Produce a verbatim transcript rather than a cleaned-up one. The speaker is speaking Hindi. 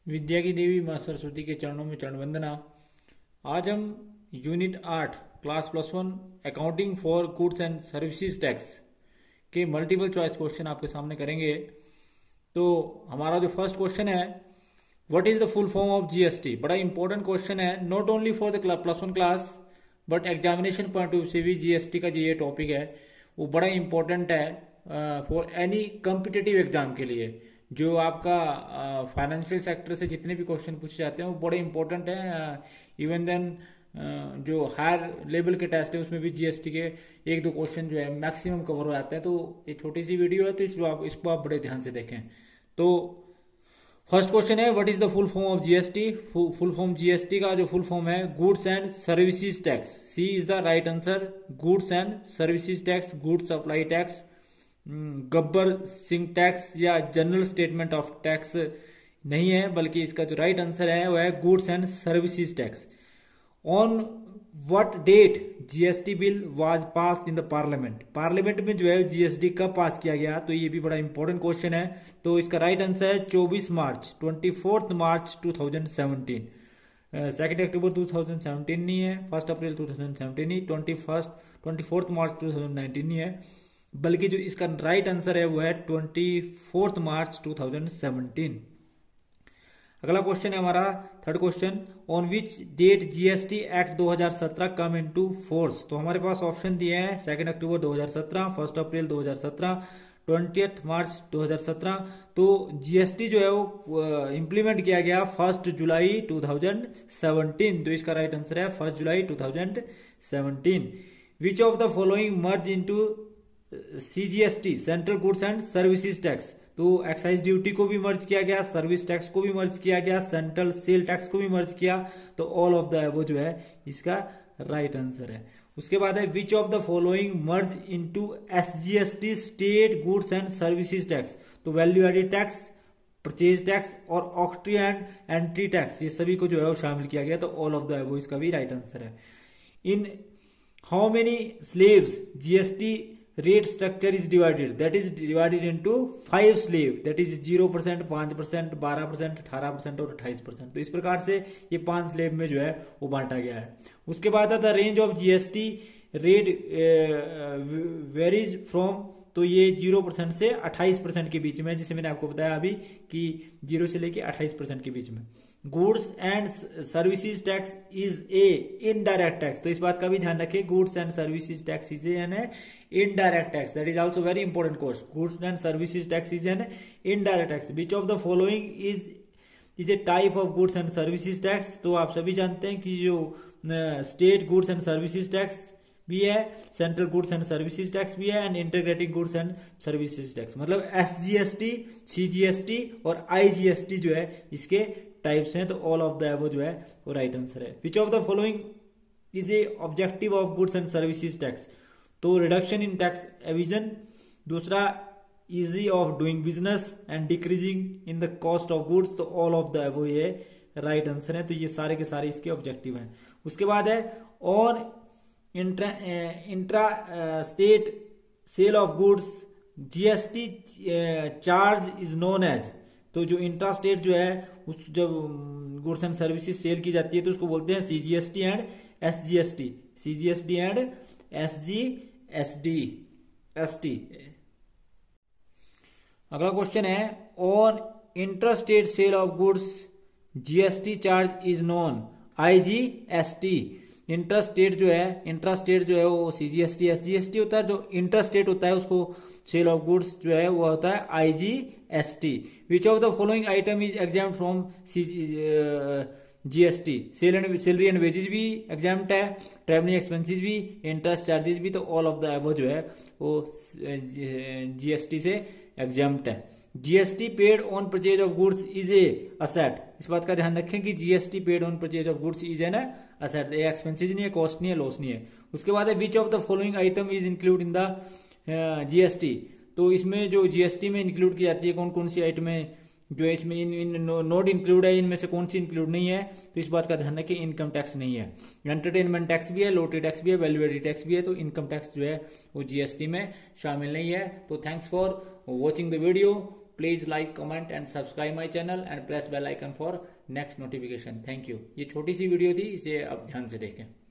विद्या की देवी माँ सरस्वती के चरणों में चरण वंदना। आज हम यूनिट आठ class plus one accounting for goods and services tax के मल्टीपल चॉइस क्वेश्चन आपके सामने करेंगे। तो हमारा जो फर्स्ट क्वेश्चन है, what is the full form of GST. बड़ा इंपॉर्टेंट क्वेश्चन है, not only for the plus one class but examination point of view से भी जीएसटी का जो ये टॉपिक है वो बड़ा इंपॉर्टेंट है फॉर एनी कॉम्पिटिटिव एग्जाम के लिए। जो आपका फाइनेंशियल uh, सेक्टर से जितने भी क्वेश्चन पूछे जाते हैं वो बड़े इंपॉर्टेंट हैं। इवन देन uh, जो हायर लेवल के टेस्ट है उसमें भी जीएसटी के एक दो क्वेश्चन जो है मैक्सिमम कवर हो जाते हैं। तो ये छोटी सी वीडियो है तो इसको आप इसको आप बड़े ध्यान से देखें। तो फर्स्ट क्वेश्चन है, what is the full form of GST. Full form GST का जो फुल फॉर्म है goods and services tax. C is the right answer. Goods and services tax, goods supply tax, Gabbar Singh tax या जनरल स्टेटमेंट ऑफ टैक्स नहीं है, बल्कि इसका जो राइट आंसर है वो है goods and services tax. On what date GST bill was passed in the parliament. Parliament में जो है जीएसटी कब पास किया गया, तो ये भी बड़ा इंपॉर्टेंट क्वेश्चन है। तो इसका राइट आंसर है चौबीस March, twenty fourth March two thousand seventeen. Second October two thousand seventeen नहीं है, first April two thousand seventeen नहीं, twenty first twenty fourth March two thousand nineteen नहीं है, बल्कि जो इसका राइट आंसर है वो है twenty fourth March two thousand seventeen. अगला क्वेश्चन है हमारा third question, on which date GST act दो हज़ार सत्रह कम इनटू फोर्स। तो हमारे पास ऑप्शन दिए हैं सेकेंड अक्टूबर दो हज़ार सत्रह, फर्स्ट अप्रैल दो हज़ार सत्रह, ट्वेंटियथ मार्च दो हज़ार सत्रह। तो जीएसटी जो है वो इंप्लीमेंट किया गया first July two thousand seventeen. तो इसका राइट आंसर है first July two thousand seventeen. Which of the following merge into CGST, central goods and services tax. तो एक्साइज ड्यूटी को भी मर्ज किया गया, सर्विस टैक्स को भी मर्ज किया गया, सेंट्रल सेल टैक्स को भी मर्ज किया। तो ऑल ऑफ द वो जो है इसका राइट आंसर है। उसके बाद है which of the following merge into SGST, state goods and services tax. तो value added tax, purchase tax और ऑक्ट्री एंड एंट्री टैक्स, ये सभी को जो है वो शामिल किया गया। तो ऑल ऑफ द वो इसका भी राइट आंसर है। In how many slabs GST rate structure is divided, that is divided into five slab, that is zero percent, पांच परसेंट, बारह परसेंट, अठारह परसेंट और अट्ठाईस परसेंट। तो इस प्रकार से ये पांच स्लेब में जो है वो बांटा गया है। उसके बाद आता range of GST rate varies from, तो ये जीरो परसेंट से अट्ठाईस परसेंट के बीच में, जिसे मैंने आपको बताया अभी कि जीरो से लेके अट्ठाईस परसेंट के बीच में। Goods and services tax is a indirect tax. तो इस बात का भी ध्यान रखें, goods and services tax is an indirect tax, that is also very important course. Goods and services tax is an indirect tax. Which of the following is is a type of goods and services tax. तो आप सभी जानते हैं कि जो state goods and services tax भी है, central goods and services tax भी है, and integrated goods and services tax. मतलब एसजीएसटी, सीजीएसटी और आईजीएसटी जो है इसके टाइप्स हैं। तो ऑल ऑफ द वो जो है वो राइट आंसर है। Which of the following is a objective of goods and services tax. तो रिडक्शन इन टैक्स एविजन, दूसरा easy of doing business and decreasing in the cost of goods. तो ऑल ऑफ द वो ये राइट आंसर है। तो ये सारे के सारे इसके ऑब्जेक्टिव हैं। उसके बाद है on intra intra state sale of goods GST charge is known as. तो जो इंट्रा स्टेट जो है उस जब गुड्स एंड सर्विसेज सेल की जाती है तो उसको बोलते हैं CGST and SGST, CGST and SGST ST. अगला क्वेश्चन है, on intra state sale of goods GST charge is known IGST. Intra state जो है इंट्रा स्टेट जो है वो सीजीएसटी एसजीएसटी होता है, जो इंट्रा स्टेट होता है उसको सेल ऑफ गुड्स जो है वो होता है IGST. Which of the following item is exempt from GST. Sale and salary and wages भी एग्जाम्प्ट है, ट्रैवलिंग एक्सपेंसेस भी, इंटरेस्ट चार्जेस भी। तो ऑल ऑफ द वो जो है वो जीएसटी से एग्जाम्प्ट है। GST paid on purchase of goods is a asset. इस बात का ध्यान रखें कि GST paid on purchase of goods is an asset, ये एक्सपेंसेस नहीं है, कॉस्ट नहीं है, लॉस नहीं है। उसके बाद है which of the following item is include in the GST. तो इसमें जो जीएसटी में इंक्लूड की जाती है कौन कौन सी आइटमें जो है इसमें इन, इन नोट इंक्लूड है, इनमें से कौन सी इंक्लूड नहीं है। तो इस बात का ध्यान रखें इनकम टैक्स नहीं है, एंटरटेनमेंट टैक्स भी है, लॉटरी टैक्स भी है, वैल्यू एडेड टैक्स भी है। तो इनकम टैक्स जो है वो जीएसटी में शामिल नहीं है। तो thanks for watching the video. Please like comment and subscribe my channel and press bell icon for next notification. Thank you. ये छोटी सी वीडियो थी, इसे अब ध्यान से देखें।